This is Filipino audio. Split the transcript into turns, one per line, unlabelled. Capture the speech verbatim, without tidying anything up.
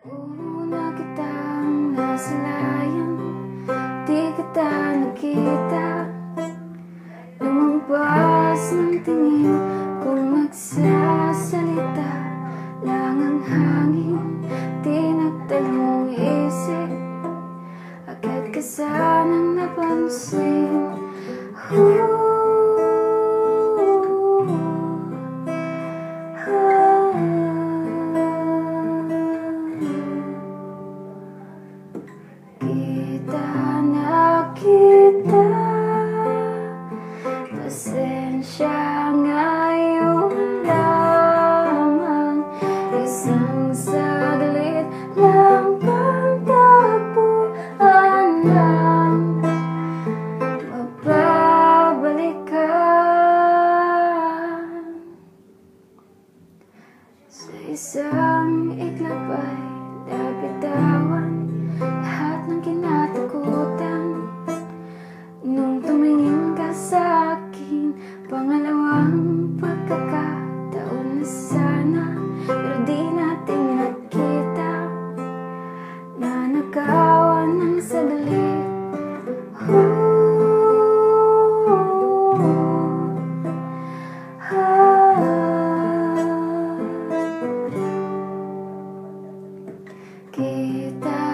Una kitang nasalayan, di kita nakita. Lumampas ng tingin kung magsasalita lang ang hangin, di nagtalong isip. Agad ka sanang napansin. Ooh. Kita na kita, pasensya ngayon lamang. Isang saglit lang pagtagpuan lang, mababalikan. Sa isang iglap ay nabitawan lahat ng kinatakutan. Nung tumingin ka sa akin, pangalawang pagkakataon na sana, pero di natin nakita. Nanakawan ng saglit. Kita